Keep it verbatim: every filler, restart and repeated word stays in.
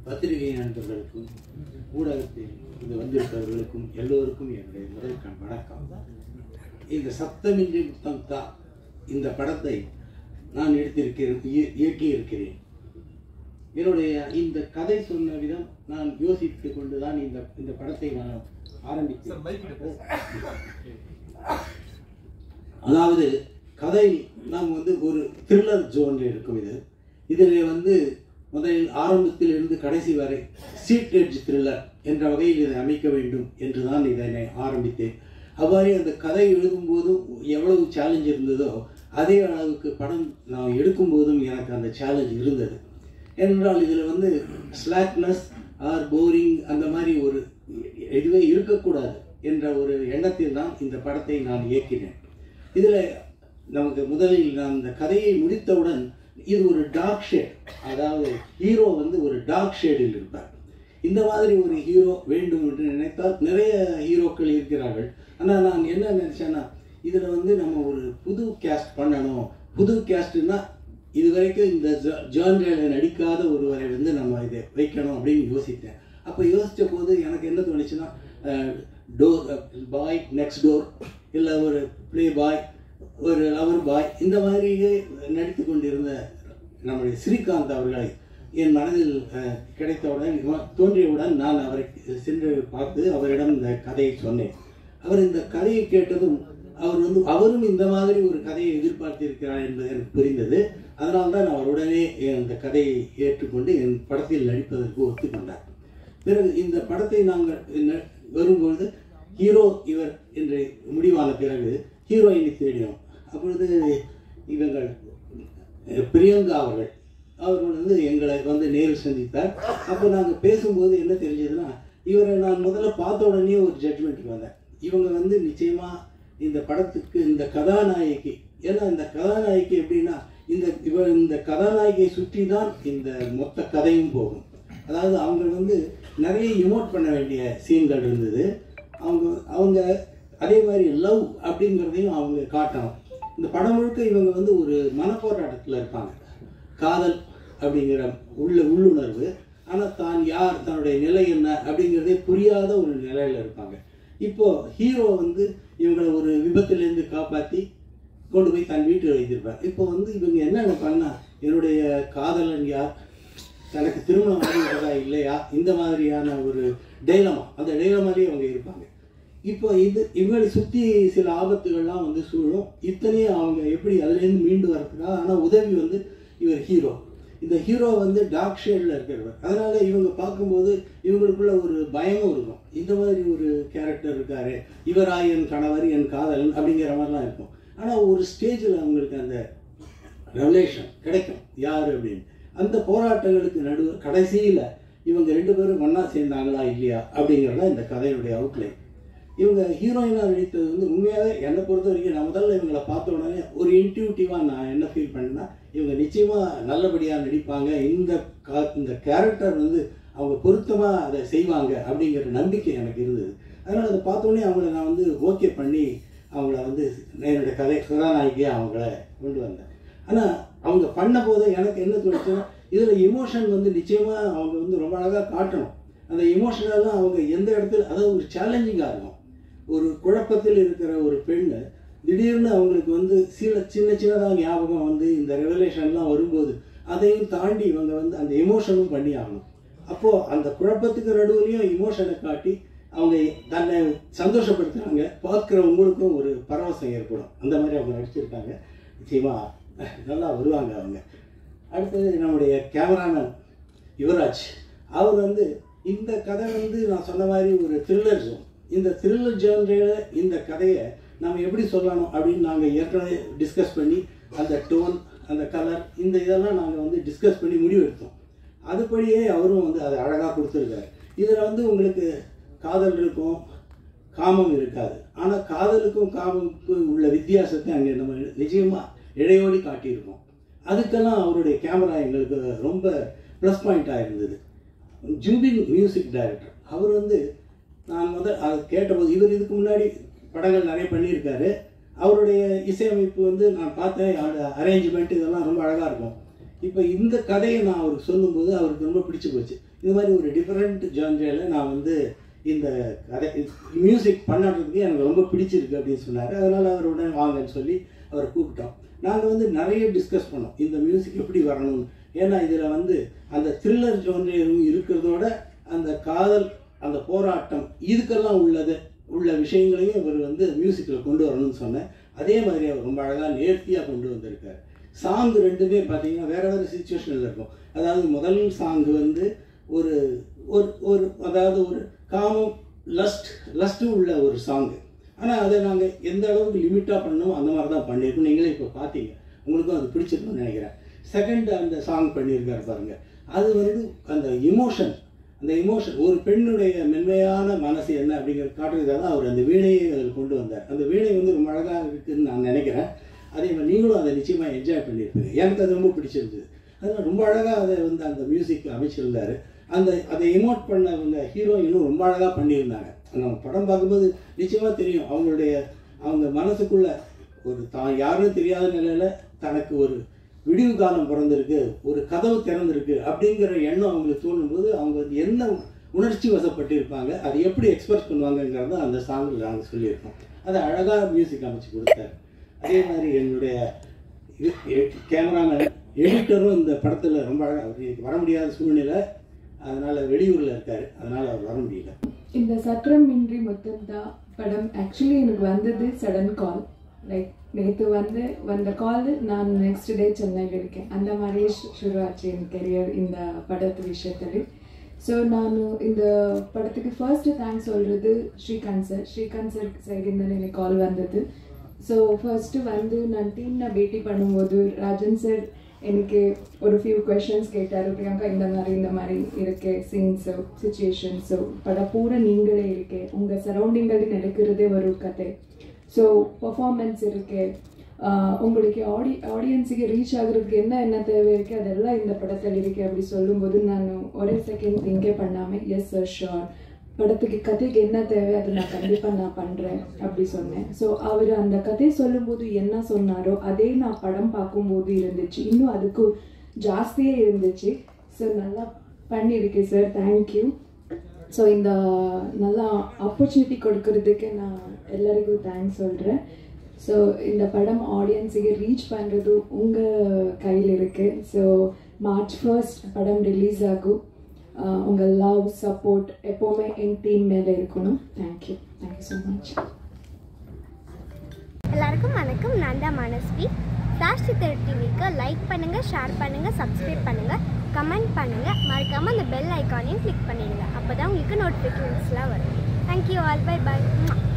பத்திரிகை நண்பர்களுக்கும் ஊடகத்தில் இது வந்திருப்பவர்களுக்கும் எல்லோருக்கும் என்னுடைய முதல் வணக்கம். இந்த சப்தமின்றி முத்தம் தா இந்த படத்தை நான் எடுத்திருக்கிறேன், இயக்கி இருக்கிறேன். என்னுடைய இந்த கதை சொன்ன விதம் நான் யோசித்துக் கொண்டுதான் இந்த இந்த படத்தை நான் ஆரம்பித்தேன். அதாவது கதை நாம் வந்து ஒரு த்ரில்லர் ஜோன்ல இருக்கும். இது இதில் வந்து முதலில் ஆரம்பத்தில் இருந்து கடைசி வரை சீட் எட்ஜ் த்ரில்லர் என்ற வகையில் இதை அமைக்க வேண்டும் என்று தான் இதனை ஆரம்பித்தேன். அவ்வாறே அந்த கதை எழுதும்போதும் எவ்வளவு சேலஞ்ச் இருந்ததோ அதே அளவுக்கு படம் நான் எடுக்கும்போதும் எனக்கு அந்த சேலஞ்ச் இருந்தது. ஏனென்றால் இதில் வந்து ஸ்லாக்னஸ் ஆர் போரிங் அந்த மாதிரி ஒரு இதுவே இருக்கக்கூடாது என்ற ஒரு எண்ணத்தில் தான் இந்த படத்தை நான் இயக்கினேன். இதில் நமக்கு முதலில் நான் இந்த கதையை முடித்தவுடன் இது ஒரு டார்க் ஷேட், அதாவது ஹீரோ வந்து ஒரு டார்க் ஷேடில் இருப்பார். இந்த மாதிரி ஒரு ஹீரோ வேண்டும் என்று நினைத்தால் நிறைய ஹீரோக்கள் இருக்கிறார்கள். ஆனால் நான் என்ன நினச்சேன்னா இதில் வந்து நம்ம ஒரு புது கேஸ்ட் பண்ணணும். புது கேஸ்ட்னா இது வரைக்கும் இந்த ஜான்ரில் நடிக்காத ஒருவரை வந்து நம்ம இதை வைக்கணும் அப்படின்னு யோசித்தேன். அப்போ யோசித்த போது எனக்கு என்ன தோணுச்சுன்னா டோர் பாய், நெக்ஸ்ட் டோர், இல்லை ஒரு ப்ளே பாய், ஒரு லவர் பாய், இந்த மாதிரியே நடித்து கொண்டிருந்த நம்முடைய ஸ்ரீகாந்த் அவர்களை என் மனதில் கிடைத்தவுடன் தோன்றியவுடன் நான் அவரை சென்று பார்த்து அவரிடம் இந்த கதையை சொன்னேன். அவர் இந்த கதையை கேட்டதும் அவர் வந்து அவரும் இந்த மாதிரி ஒரு கதையை எதிர்பார்த்திருக்கிறார் என்பது எனக்கு புரிந்தது. அதனால்தான் அவர் உடனே இந்த கதையை ஏற்றுக்கொண்டு என் படத்தில் நடிப்பதற்கு ஒத்துக்கொண்டார். பிறகு இந்த படத்தை நாங்கள் வரும்பொழுது ஹீரோ இவர் என்று முடிவான பிறகு ஹீரோயினை தேடினோம். அப்பொழுது இவங்கள் பிரியங்கா அவர்கள் அவர்கள் வந்து எங்களை வந்து நேரில் சந்தித்தார். அப்போ நாங்கள் பேசும்போது என்ன தெரிஞ்சதுன்னா இவரை நான் முதல்ல பார்த்த உடனே ஒரு ஜட்ஜ்மெண்ட்டுக்கு வந்தேன். இவங்க வந்து நிச்சயமாக இந்த படத்துக்கு இந்த கதாநாயகி, ஏன்னா இந்த கதாநாயகி எப்படின்னா இந்த இவ இந்த கதாநாயகியை சுற்றி தான் இந்த மொத்த கதையும் போகும். அதாவது அவங்க வந்து நிறைய இமோட் பண்ண வேண்டிய சீன்கள் இருந்தது. அவங்க அவங்க அதே மாதிரி லவ் அப்படிங்கிறதையும் அவங்க காட்டணும். இந்த படம் முழுக்க இவங்க வந்து ஒரு மனப்போராட்டத்தில் இருப்பாங்க. காதல் அப்படிங்கிற உள்ள உள்ளுணர்வு, ஆனால் தான் யார், தன்னுடைய நிலை என்ன அப்படிங்கிறதே புரியாத ஒரு நிலையில் இருப்பாங்க. இப்போது ஹீரோ வந்து இவங்களை ஒரு விபத்துலேருந்து காப்பாற்றி கொண்டு போய் தன் வீட்டில் வைத்திருப்பார். இப்போ வந்து இவங்க என்ன நினைப்பாங்கன்னா என்னுடைய காதலன் யார், தனக்கு திருமணம் ஆகிவிட்டதா இல்லையா, இந்த மாதிரியான ஒரு டைலமா, அந்த டைலமாலேயே அவங்க இருப்பாங்க. இப்போ இது இவங்களை சுற்றி சில ஆபத்துகள்லாம் வந்து சூழும். இத்தனையும் அவங்க எப்படி அதுலேருந்து மீண்டு வரதுக்கா. ஆனால் உதவி வந்து இவர் ஹீரோ. இந்த ஹீரோ வந்து டார்க் ஷேடில் இருக்கிறவர். அதனால் இவங்க பார்க்கும்போது இவங்களுக்குள்ள ஒரு பயமும் இருக்கும். இந்த மாதிரி ஒரு கேரக்டர் இருக்காரு, இவரா என் கணவர், என் காதலன் அப்படிங்கிற மாதிரிலாம் இருக்கும். ஆனால் ஒரு ஸ்டேஜில் அவங்களுக்கு அந்த ரெவலேஷன் கிடைக்கும் யார் அப்படின்னு. அந்த போராட்டங்களுக்கு நடுவு கடைசியில் இவங்க ரெண்டு பேரும் ஒன்றா சேர்ந்தாங்களா இல்லையா அப்படிங்கிறதான் இந்த கதையுடைய அவுட்லைன். இவங்க ஹீரோயினாக நடித்தது வந்து உண்மையாகவே என்னை பொறுத்த வரைக்கும் நான் முதல்ல இவங்களை பார்த்த உடனே ஒரு இன்ட்யூட்டிவாக நான் என்ன ஃபீல் பண்ணேன்னா இவங்க நிச்சயமாக நல்லபடியாக நடிப்பாங்க, இந்த கா இந்த கேரக்டர் வந்து அவங்க பொருத்தமாக அதை செய்வாங்க அப்படிங்கிற நம்பிக்கை எனக்கு இருந்தது. அதனால் அதை பார்த்தோன்னே அவங்கள நான் வந்து ஓகே பண்ணி அவங்கள வந்து என்னுடைய கதை கதாநாயகியாக அவங்கள கொண்டு வந்தேன். ஆனால் அவங்க பண்ண போது எனக்கு என்ன தோணுச்சுன்னா இதில் இமோஷன் வந்து நிச்சயமாக அவங்க வந்து ரொம்ப அழகாக காட்டணும். அந்த இமோஷனெல்லாம் அவங்க எந்த இடத்துல, அதாவது ஒரு சேலஞ்சிங்காக இருக்கும். ஒரு குழப்பத்தில் இருக்கிற ஒரு பெண்ணு திடீர்னு அவங்களுக்கு வந்து சில சின்ன சின்னதாக ஞாபகம் வந்து இந்த ரெவலேஷன்லாம் வரும்போது அதையும் தாண்டி இவங்க வந்து அந்த எமோஷனும் பண்ணி ஆகணும். அப்போது அந்த குழப்பத்துக்கு நடுவுலையும் இமோஷனை காட்டி அவங்க தன்னை சந்தோஷப்படுத்துகிறாங்க. பார்க்குறவங்களுக்கும் ஒரு பரவசம் ஏற்படும். அந்த மாதிரி அவங்க நடிச்சிருக்காங்க. நிச்சயமாக நல்லா வருவாங்க அவங்க. அடுத்தது நம்முடைய கேமராமேன் யுவராஜ். அவர் வந்து இந்த கதை வந்து நான் சொன்ன மாதிரி ஒரு த்ரில்லர் ஜோன். இந்த த்ரில்லர் ஜான்ரில் இந்த கதையை நம்ம எப்படி சொல்லணும் அப்படின்னு நாங்கள் ஏற்கனவே டிஸ்கஸ் பண்ணி அந்த டோன், அந்த கலர், இந்த இதெல்லாம் நாங்கள் வந்து டிஸ்கஸ் பண்ணி முடிவெடுத்தோம். அதுபடியே அவரும் வந்து அதை அழகாக கொடுத்துருக்காரு. இதில் வந்து உங்களுக்கு காதல் இருக்கும், காமம் இருக்காது. ஆனால் காதலுக்கும் காமமுக்கும் உள்ள வித்தியாசத்தை அங்கே நம்ம நிச்சயமாக இடையோடி காட்டியிருக்கோம். அதுக்கெல்லாம் அவருடைய கேமரா எங்களுக்கு ரொம்ப ப்ளஸ் பாயிண்ட்டாக இருந்தது. ஜூபின் மியூசிக் டைரக்டர் அவர் வந்து நான் முதல் அதை கேட்டபோது இவர் இதுக்கு முன்னாடி படங்கள் நிறைய பண்ணியிருக்காரு. அவருடைய இசையமைப்பு வந்து நான் பார்த்தேன், அரேஞ்ச்மெண்ட் இதெல்லாம் ரொம்ப அழகாக இருக்கும். இப்போ இந்த கதையை நான் அவருக்கு சொல்லும்போது அவருக்கு ரொம்ப பிடிச்சி போச்சு. இது மாதிரி ஒரு டிஃப்ரெண்ட் ஜான்ரியில் நான் வந்து இந்த கதை மியூசிக் பண்ணுறதுக்கு எனக்கு ரொம்ப பிடிச்சிருக்கு அப்படின்னு சொன்னார். அதனால் அவர் உடனே வாங்கன்னு சொல்லி அவரை கூப்பிட்டோம். நாங்கள் வந்து நிறைய டிஸ்கஸ் பண்ணோம் இந்த மியூசிக் எப்படி வரணும்னு. ஏன்னா இதில் வந்து அந்த த்ரில்லர் ஜான்ரியும் இருக்கிறதோட அந்த காதல், அந்த போராட்டம், இதுக்கெல்லாம் உள்ளது உள்ள விஷயங்களையும் இவர் வந்து மியூசிக்கில் கொண்டு வரணும்னு சொன்னேன். அதே மாதிரி அவர் ரொம்ப அழகாக நேர்த்தியாக கொண்டு வந்திருக்கார். சாங் ரெண்டுமே பார்த்தீங்கன்னா வேறு வேறு சுச்சுவேஷனில் இருக்கும். அதாவது முதல் சாங்கு வந்து ஒரு ஒரு அதாவது ஒரு காமம், லஸ்ட் லஸ்ட்டு உள்ள ஒரு சாங்கு. ஆனால் அதை நாங்கள் எந்த அளவுக்கு லிமிட்டாக பண்ணோம் அந்த மாதிரி தான் பண்ணியிருக்கோம். நீங்களே இப்போ பார்த்தீங்க, உங்களுக்கும் அது பிடிச்சிருக்குன்னு நினைக்கிறேன். செகண்ட் அந்த சாங் பண்ணியிருக்காரு பாருங்கள், அது வந்து அந்த இமோஷன் அந்த இமோஷன் ஒரு பெண்ணுடைய மென்மையான மனசு என்ன அப்படிங்கிறது காட்டுறதுக்காக தான் அவர் அந்த வீணையை அதில் கொண்டு வந்தார். அந்த வீணை வந்து ரொம்ப அழகாக இருக்குதுன்னு நான் நினைக்கிறேன். அதே மாதிரி நீங்களும் அதை நிச்சயமாக என்ஜாய் பண்ணியிருப்பீங்க. எனக்கு அது ரொம்ப பிடிச்சிருந்தது. அதனால் ரொம்ப அழகாக அதை வந்து அந்த மியூசிக் அமைச்சிருந்தார். அந்த அதை இமோட் பண்ண அந்த ஹீரோயினும் ரொம்ப அழகாக பண்ணியிருந்தாங்க. நம்ம படம் பார்க்கும்போது நிச்சயமாக தெரியும் அவங்களுடைய அவங்க மனசுக்குள்ள ஒரு தான் யாரும் தெரியாத நிலையில் தனக்கு ஒரு விடிவு காலம் பிறந்திருக்கு, ஒரு கதவு திறந்திருக்கு அப்படிங்கிற எண்ணம் அவங்களுக்கு தோணும்போது அவங்க வந்து என்ன உணர்ச்சி வசப்பட்டிருப்பாங்க, அதை எப்படி எக்ஸ்பிரஸ் பண்ணுவாங்கங்கிறத அந்த சாங்கில் நாங்கள் சொல்லியிருக்கோம். அதை அழகாக மியூசிக் அமைச்சு கொடுத்தார். அதே மாதிரி என்னுடைய கேமராமேன் எடிட்டரும் இந்த படத்தில் ரொம்ப அழகாக, அவர் வர முடியாத சூழ்நிலை, அதனால் வெளியூரில் இருக்கார், அதனால் அவர் வர முடியல. இந்த சக்கரம் இன்றி முத்தம்தா படம் ஆக்சுவலி எனக்கு வந்தது சடன் கால். லைக் நேற்று வந்து வந்த கால், நான் நெக்ஸ்ட் டே சென்னையில் இருக்கேன். அந்த மாதிரியே ஷுரு ஆச்சு என் கெரியர் இந்த படத்து விஷயத்தில். ஸோ நான் இந்த படத்துக்கு ஃபர்ஸ்ட்டு தேங்க்ஸ் சொல்கிறது ஸ்ரீகாந்த் சார். ஸ்ரீகாந்த் சார் சைடில் எனக்கு கால் வந்தது. ஸோ ஃபர்ஸ்ட்டு வந்து நான் டீமில் பேட்டி பண்ணும்போது ராஜன் சார் எனக்கு ஒரு ஃபியூ கொஷின்ஸ் கேட்டார். பிரியங்கா இந்த மாதிரி இந்த மாதிரி இருக்கு சீன்ஸோ சிச்சுவேஷன்ஸோ படம் பூரா நீங்களே இருக்கே, உங்கள் சரௌண்டிங்களில் நடக்கிறதே ஒரு கதை. ஸோ பர்ஃபார்மன்ஸ் இருக்கு, உங்களுக்கு ஆடி ஆடியன்ஸுக்கு ரீச் ஆகுறதுக்கு என்ன என்ன தேவை இருக்குது அதெல்லாம் இந்த படத்தில் இருக்குது அப்படி சொல்லும்போது நான் ஒரே செகண்ட் திங்கே பண்ணாமல் எஸ் சார் ஷோர், படத்துக்கு கதைக்கு என்ன தேவை அதை நான் கண்டிப்பாக நான் பண்ணுறேன் அப்படி சொன்னேன். ஸோ அவர் அந்த கதை சொல்லும்போது என்ன சொன்னாரோ அதே நான் படம் பார்க்கும்போது இருந்துச்சு, இன்னும் அதுக்கு ஜாஸ்தியே இருந்துச்சு. ஸோ நல்லா பண்ணியிருக்கேன் சார், தேங்க்யூ. ஸோ இந்த நல்லா ஆப்பர்ச்சுனிட்டி கொடுக்கறதுக்கு நான் எல்லாருக்கும் தேங்க்ஸ் சொல்கிறேன். ஸோ இந்த படம் ஆடியன்ஸுக்கு ரீச் பண்ணுறது உங்கள் கையில் இருக்குது. ஸோ மார்ச் ஃபர்ஸ்ட் படம் ரிலீஸ் ஆகும். உங்கள் லவ் சப்போர்ட் எப்போவுமே என் டீம் மேலே இருக்கணும். Thank you thank you so much. எல்லாருக்கும் வணக்கம், நான் தான் மனஸ்வி. ஃப்ளாஷ் சித்திரை டிவிக்கு லைக் பண்ணுங்கள், ஷேர் பண்ணுங்கள், சப்ஸ்கிரைப் பண்ணுங்கள், கமெண்ட் பண்ணுங்கள், மறக்காமல் அந்த பெல் ஐக்கானையும் கிளிக் பண்ணிடுங்க. அப்போ தான் உங்களுக்கு நோட்டிஃபிகேஷன்ஸ்லாம் வரும். தேங்க்யூ ஆல், பை பாய்.